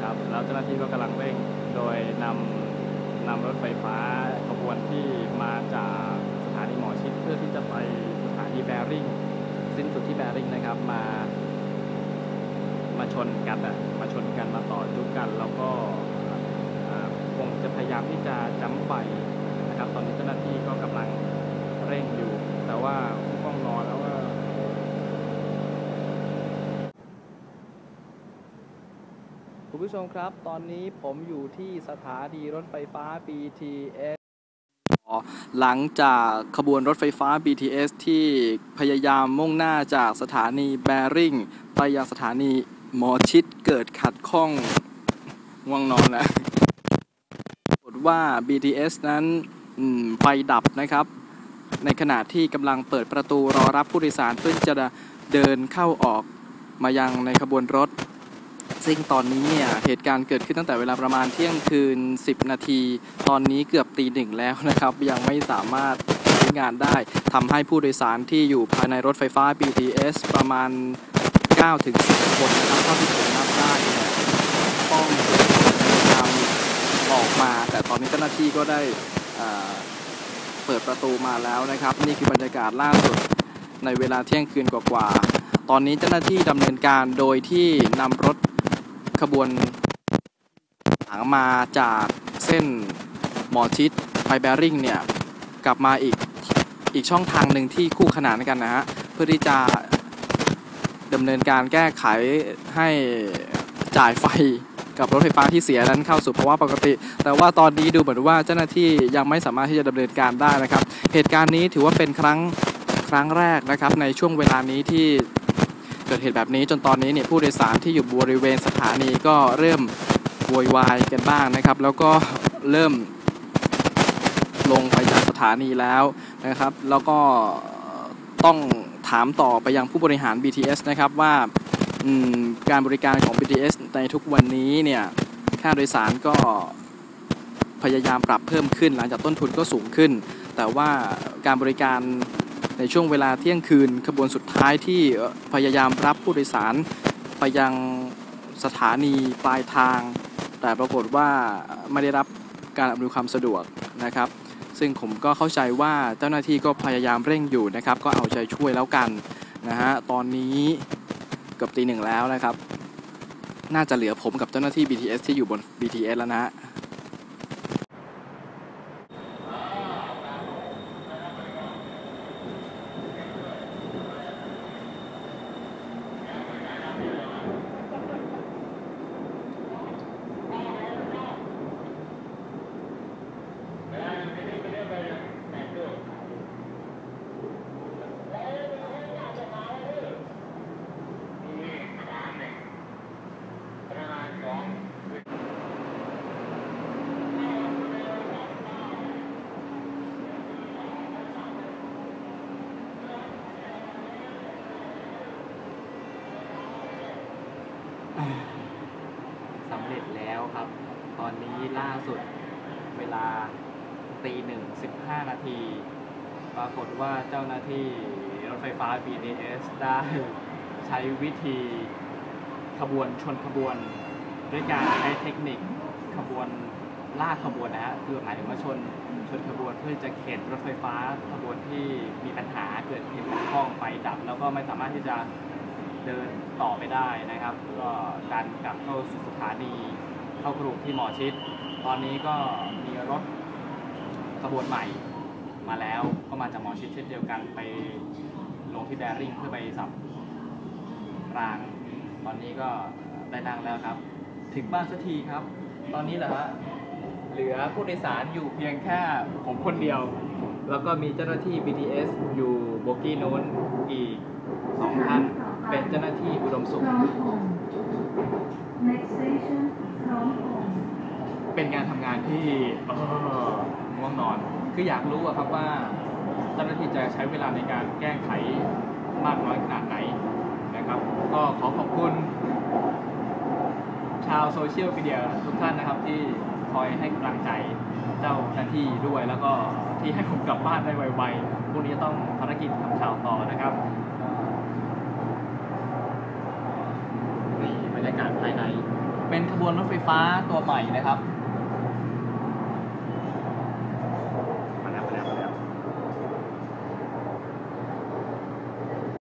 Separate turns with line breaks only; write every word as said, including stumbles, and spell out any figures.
นะครับแล้วเจ้าหน้าที่ก็กำลังเร่งโดยนำนำรถไฟฟ้าขบวนที่มาจากสถานีหมอชิดเพื่อที่จะไปสถานีแบริ่งสิ้นสุดที่แบริ่งนะครับมามาชนกันอะมาชนกันมาต่อจุกกันแล้วก็คงจะพยายามที่จะจั๊มไฟนะครับตอนนี้เจ้าหน้าที่ก็กำลังเร่งอยู่แต่ว่าผู้กองนอนแล้วก็คุณผู้ชมครับตอนนี้ผมอยู่ที่สถานีรถไฟฟ้า บี ที เอส หลังจากขบวนรถไฟฟ้า บี ที เอส ที่พยายามมุ่งหน้าจากสถานีแบริ่งไปยังสถานีหมอชิดเกิดขัดข้องง่วงนอนแล้วปรากฏว่า บี ที เอส นั้นไฟดับนะครับในขณะที่กำลังเปิดประตูรอรับผู้โดยสารเพื่อจะเดินเข้าออกมายังในขบวนรถซึ่งตอนนี้เนี่ยเหตุการณ์เกิดขึ้นตั้งแต่เวลาประมาณเที่ยงคืนสิบนาทีตอนนี้เกือบตีหนึ่งแล้วนะครับยังไม่สามารถใช้งานได้ทำให้ผู้โดยสารที่อยู่ภายในรถไฟฟ้า บี ที เอส ประมาณ เก้าถึงสิบ คนนะครับเท่าที่ผมนับได้เนี่ยต้องนำออกมาแต่ตอนนี้เจ้าหน้าที่ก็ได้เปิดประตูมาแล้วนะครับนี่คือบรรยากาศล่าสุดในเวลาเที่ยงคืนกว่าๆตอนนี้เจ้าหน้าที่ดำเนินการโดยที่นำรถขบวนหางมาจากเส้นหมอชิดไปแบริ่งเนี่ยกลับมาอีกอีกช่องทางหนึ่งที่คู่ขนานกันนะฮะเพื่อที่จะดำเนินการแก้ไขให้จ่ายไฟกับรถไฟฟ้าที่เสียนั้นเข้าสู่ภาวะปกติแต่ว่าตอนนี้ดูเหมือนว่าเจ้าหน้าที่ยังไม่สามารถที่จะดำเนินการได้นะครับเหตุการณ์นี้ถือว่าเป็นครั้งครั้งแรกนะครับในช่วงเวลานี้ที่เกิดเหตุแบบนี้จนตอนนี้เนี่ยผู้โดยสารที่อยู่บริเวณสถานีก็เริ่มโวยวายกันบ้างนะครับแล้วก็เริ่มลงไปจากสถานีแล้วนะครับแล้วก็ต้องถามต่อไปยังผู้บริหาร บี ที เอส นะครับว่าการบริการของ บี ที เอส ในทุกวันนี้เนี่ยค่าโดยสารก็พยายามปรับเพิ่มขึ้นหลังจากต้นทุนก็สูงขึ้นแต่ว่าการบริการในช่วงเวลาเที่ยงคืนขบวนสุดท้ายที่พยายามรับผู้โดยสารไปยังสถานีปลายทางแต่ปรากฏว่าไม่ได้รับการอำนวยความสะดวกนะครับซึ่งผมก็เข้าใจว่าเจ้าหน้าที่ก็พยายามเร่งอยู่นะครับก็เอาใจช่วยแล้วกันนะฮะตอนนี้เกือบตีหนึ่งแล้วนะครับน่าจะเหลือผมกับเจ้าหน้าที่ บี ที เอส ที่อยู่บน บี ที เอส แล้วนะสำเร็จแล้วครับตอนนี้ล่าสุดเวลาตีหนึ่งสิบห้านาทีปรากฏว่าเจ้าหน้าที่รถไฟฟ้า บี ที เอส ได้ใช้วิธีขบวนชนขบวนด้วยการใช้เทคนิคขบวนลากขบวนนะฮะคือหมายถึงว่าชนชนขบวนเพื่อจะเข็นรถไฟฟ้าขบวนที่มีปัญหาเกิดเหตุขัดข้องไฟดับแล้วก็ไม่สามารถที่จะเดินต่อไปได้นะครับก็การกลับเข้าสู่สถานีเข้ากรุงที่หมอชิดตอนนี้ก็มีรถขบวนใหม่มาแล้วก็มาจากหมอชิดเช่นเดียวกันไปลงที่แบริ่งเพื่อไปสับรางตอนนี้ก็ได้นั่งแล้วครับถึงบ้านสักทีครับตอนนี้แหละฮะเหลือผู้โดยสารอยู่เพียงแค่ผมคนเดียวแล้วก็มีเจ้าหน้าที่ บี ที เอส อยู่โบกี้โน้นอีกสองท่านเป็นเจ้าหน้าที่อุดมสุขเป็นการทำงานที่ง่วงนอนคืออยากรู้อะครับว่าเจ้าหน้าที่จะใช้เวลาในการแก้ไขมากน้อยขนาดไหนนะครับก็ขอขอบคุณชาวโซเชียลมีเดียทุกท่านนะครับที่คอยให้กำลังใจเจ้าหน้าที่ด้วยแล้วก็ที่ให้ผมกลับบ้านได้ไวๆพรุ่งนี้ต้องภารกิจทำข่าวต่อนะครับนี่บรรยากาศภายใน เป็นเป็นขบวนรถไฟฟ้าตัวใหม่นะครับ